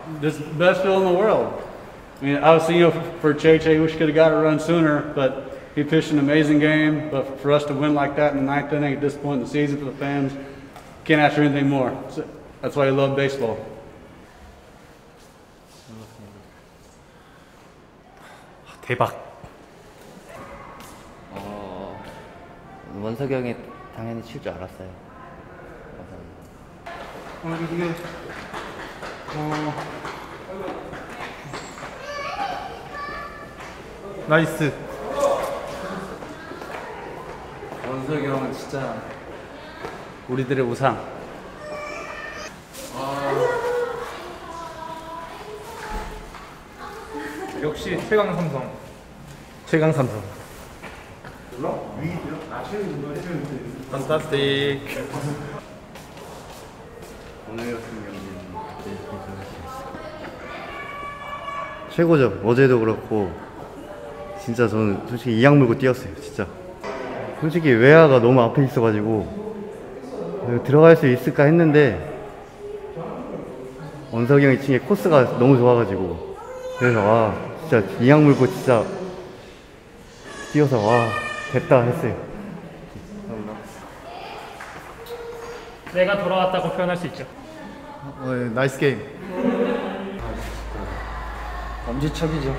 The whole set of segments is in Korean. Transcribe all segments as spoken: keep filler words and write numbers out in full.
this is the best field in the world. I mean, obviously, you know, for Che Che, wish could have got it run sooner, but he pitched an amazing game. But for us to win like that in the ninth inning at this point in the season for the fans, can't ask for anything more. So that's why I love baseball. 대박. 어, 원석이 형이 당연히 칠 줄 알았어요. 어, 이게 어. 나이스. 원석이 형은 진짜 우리들의 우상. 아... 역시 최강 삼성. 최강 삼성. 판타스틱. 오늘 같은 경우는 최고죠. 어제도 그렇고 진짜 저는 솔직히 이악 물고 뛰었어요. 진짜 솔직히 외야가 너무 앞에 있어가지고 들어갈 수 있을까 했는데 원석이 형이 친 게 코스가 너무 좋아가지고 그래서 와 진짜 이악 물고 진짜 뛰어서 와 됐다 했어요. 내가 돌아왔다고 표현할 수 있죠. 어, 네, 나이스 게임. 엄지척이죠.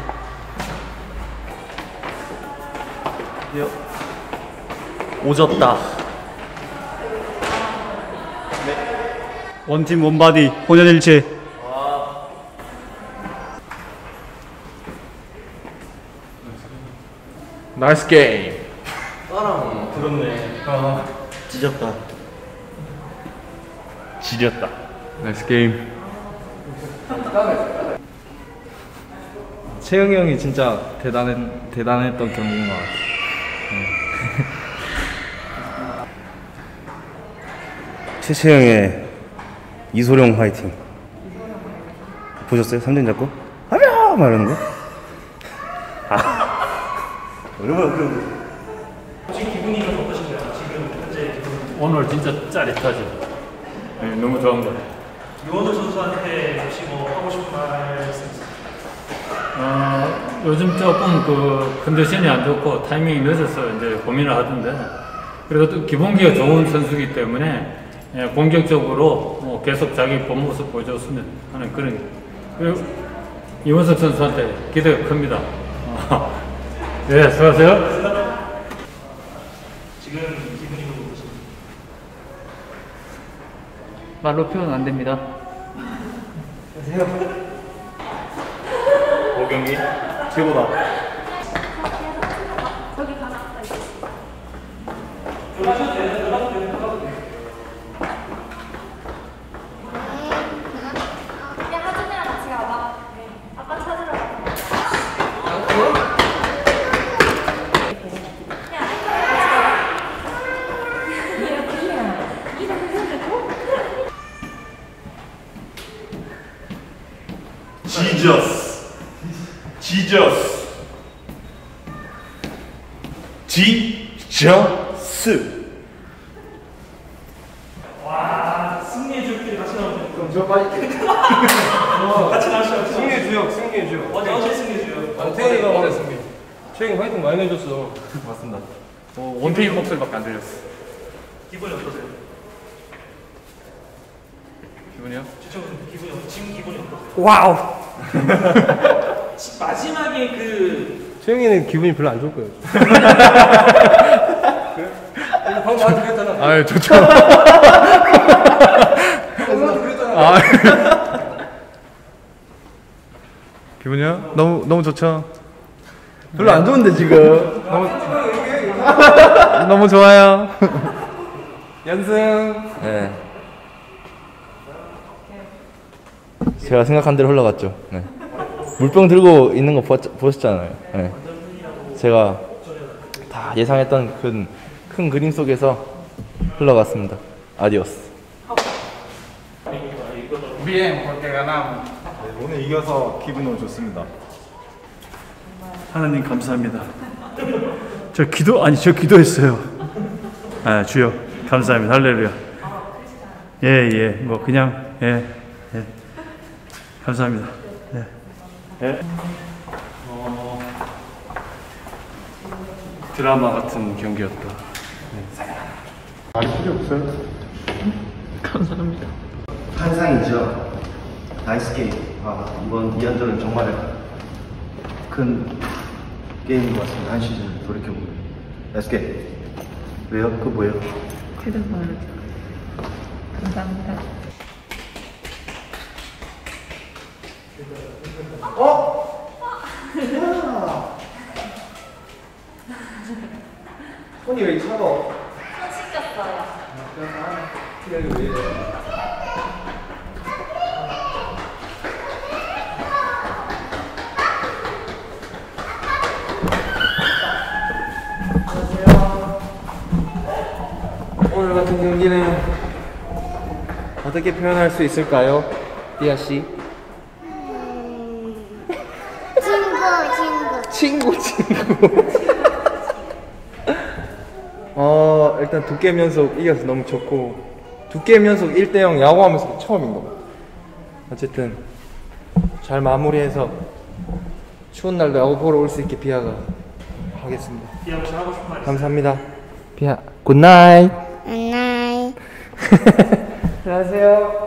오졌다. 원팀 원바디 혼연일체. 나이스 게임. 따라 들었네. 아, 찢었다. 지렸다. 나이스 게임. 채영이 형이 진짜 대단했, 대단했던 경기인 것 같아. 최채영의 이소룡 화이팅 보셨어요? 삼 점 잡고 하랴 말하는 거? 아 얼마나 그런 거. 지금 기분이 좀 어떠신가요? 지금 현재 기분. 오늘 진짜 짜릿하죠. 네, 너무 좋은 거. 유원호 선수한테 혹시 뭐 하고 싶은 말씀 있으세요? 어, 요즘 조금 그 컨디션이 안 좋고 타이밍이 늦어서 이제 고민을 하던데 그래도 또 기본기가 좋은 선수이기 때문에 예, 공격적으로 뭐 계속 자기 본 모습 보여줬으면 하는 그런. 그리고 이원석 선수한테 기대가 큽니다. 어. 네, 수고하세요. 지금 기분이 좀 어떠신가요? 말로 표현 안 됩니다. 오경기 최고다. 저기 가나 아까 있어. 그냥 하준이랑 같이 가봐. 아빠 찾으러 가. 지저스. 지저스. 지저스. 와, 승리의 주역들이 같이 나오네요. 그럼 저 빨리 같이 나오시죠. 승리의 주역, 승리의 주역. 어제 어제 승리의 주역. 아, 태현이가 어제 승리. 최영이 화이팅 많이 해줬어. 맞습니다. 어, 원태인 목소리밖에 안 들렸어. 기분이 어떠세요? 기분이요? 주청 기분이 어떠세요? 지금 기분이 어떠세요? 와우. 마지막에 그 최영이는 기분이 별로 안 좋을 거예요. 그래? 방금 나한테 그랬잖아. 아, 좋죠. 나한테 그랬잖아. 아. 기분이요? 너무 너무 좋죠. 별로 안 좋은데 지금. 너무 너무 좋아요. 연승. 네. 제가 생각한 대로 흘러갔죠. 네. 물병 들고 있는 거 보았, 보셨잖아요. 네. 제가 다 예상했던 큰, 큰 그림 속에서 흘러갔습니다. 아디오스. 오늘 이겨서 기분 너무 좋습니다. 하나님 감사합니다. 저 기도 아니 저 기도했어요. 아 주여 감사합니다. 할렐루야. 예예 뭐 그냥 예 예. 감사합니다. 네. 네. 어, 드라마 같은 경기였다. 말이 필요 없어요. 감사합니다. 환상이죠. 나이스 게임. 아, 이번 이 연전은 정말 큰 게임인 것 같습니다. 한 시즌 돌이켜보면. 나이스 게임. 왜요? 그거 뭐예요? 휴대폰을 감사합니다. 손이 왜 차가워? 손 씻겼어요. 여기 왜 이래? 오늘 같은 경기는 어떻게 표현할 수 있을까요? 띠아 씨? 친구, 친구. 친구 친구. 어 일단 두 게임 연속 이겨서 너무 좋고 두 게임 연속 일 대 영 야구하면서 처음인 것 같아요. 어쨌든 잘 마무리해서 추운 날도 야구 보러 올 수 있게 비아가 하겠습니다. 비아 혹시 하고 싶은 말 있어요? 감사합니다. 비아 굿나잇. 안녕. 안녕하세요.